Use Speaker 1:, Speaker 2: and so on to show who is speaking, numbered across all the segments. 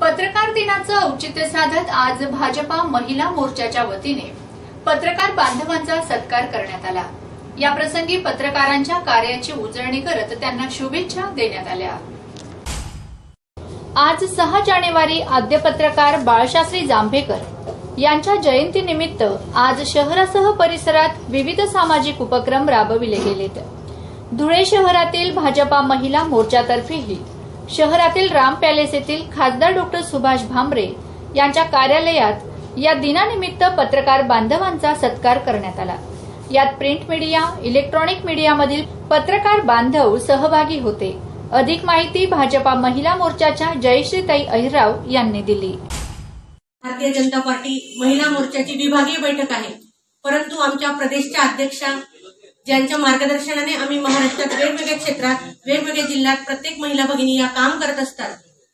Speaker 1: पत्रकार दिनाचं औचित्य साधत आज भाजपा महिला मोर्चाच्या वतीने पत्रकार बांधवांचा सत्कार करण्यात आला। या प्रसंगी पत्रकारांच्या कार्याची उजळणी करत त्यांना शुभेच्छा देण्यात आल्या। आज 6 जानेवारी आद्य पत्रकार बाळशास्त्री जांभेकर यांच्या जयंतीनिमित्त आज शहरासह परिसरात विविध सामाजिक उपक्रम राबविले गेलेत। धुळे शहरातील भाजपा महिला मोर्चातर्फेही शहरातील राम पॅलेस येथील खासदार डॉ सुभाष भामरे यांच्या कार्यालयात या दिनानिमित्त पत्रकार बांधवांचा सत्कार करण्यात आला। यात प्रिंट मीडिया, इलेक्ट्रॉनिक मीडियामधील पत्रकार बांधव सहभागी होते। अधिक माहिती भाजपा महिला मोर्चाच्या जयश्रीताई अहिरराव यांनी दिली।
Speaker 2: भारतीय जनता पार्टी महिला मोर्चाची विभागीय बैठक आहे, परंतु आमच्या प्रदेशच्या अध्यक्षा ज्यांच्या मार्गदर्शनाने आम्ही महाराष्ट्रात वेगवेगळ्या क्षेत्रात वेगवेगळ्या जिल्ह्यात प्रत्येक महिला भगिनी या काम करत असतात,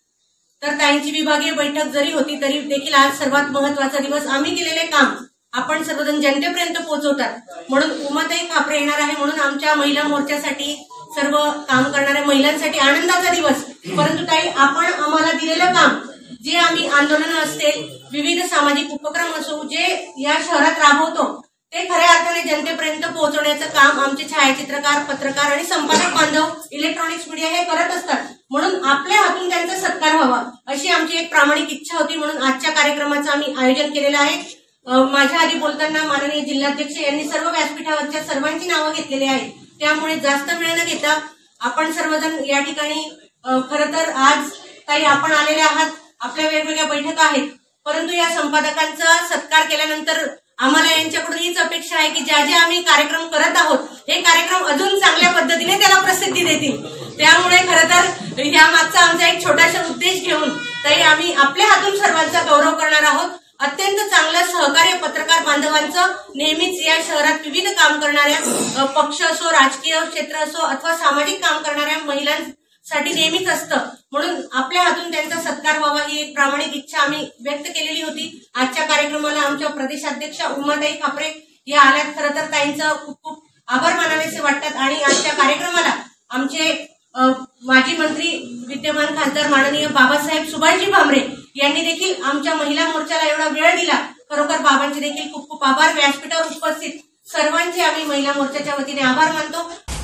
Speaker 2: तर त्यांची विभागीय बैठक जरी होती तरी देखील आज सर्वात महत्वाचा दिवस आम्ही केलेले काम आपण सर्वजण जनतेपर्यंत पोहोचवतात, म्हणून उमाताई खापरे येणार आहे म्हणून आमच्या महिला मोर्चासाठी सर्व काम करणाऱ्या महिलांसाठी आनंदाचा दिवस। परंतु ताई, आपण आम्हाला दिलेलं काम जे आम्ही आंदोलन असतील विविध सामाजिक उपक्रम असो जे या शहरात राबवतो ते खऱ्या अर्थाने जनतेपर्यंत पोहोचवण्याचं काम आमचे छायाचित्रकार, पत्रकार आणि संपादक बांधव, इलेक्ट्रॉनिक्स मीडिया हे करत असतात, म्हणून आपल्या हातून त्यांचा सत्कार व्हावा अशी आमची एक प्रामाणिक इच्छा होती, म्हणून आजच्या कार्यक्रमाचं आम्ही आयोजन केलेलं आहे। माझ्या आधी बोलताना माननीय जिल्हाध्यक्ष यांनी सर्व व्यासपीठावरच्या सर्वांची नावं घेतलेली आहेत, त्यामुळे जास्त वेळ न घेता आपण सर्वजण या ठिकाणी खरं तर आज ताई आपण आलेले आहात, आपल्या वेगवेगळ्या बैठका आहेत, परंतु या संपादकांचा सत्कार केल्यानंतर आम्हाला यांच्याकडून हीच अपेक्षा आहे की ज्या ज्या आम्ही कार्यक्रम करत आहोत हे कार्यक्रम अजून चांगल्या पद्धतीने त्याला प्रसिद्धी देतील। त्यामुळे खरं तर या मागचा आमचा एक छोटासा उद्देश घेऊन ताई आम्ही आपल्या हातून सर्वांचा गौरव करणार आहोत। अत्यंत चांगलं सहकार्य पत्रकार बांधवांचं नेहमीच या शहरात विविध काम करणाऱ्या पक्ष असो, राजकीय क्षेत्र असो अथवा सामाजिक काम करणाऱ्या महिलांसाठी नेहमीच असतं, म्हणून आपल्या हातून त्यांचा सत्कार व्हावा ही एक प्रामाणिक इच्छा आम्ही व्यक्त केलेली होती। आजच्या कार्यक्रमाला आमच्या प्रदेशाध्यक्षा उमाताई खापरे या आल्यात, खरं तर ताईंचं खूप खूप आभार मानावेसे वाटतात। आणि आजच्या कार्यक्रमाला आमचे माजी मंत्री विद्यमान खासदार माननीय बाबासाहेब सुभाषजी भामरे यांनी देखील आमच्या महिला मोर्चाला एवढा वेळ दिला, खरोखर बाबांचे देखील खूप खूप आभार। व्यासपीठावर उपस्थित सर्वांचे आम्ही महिला मोर्चाच्या वतीने आभार मानतो।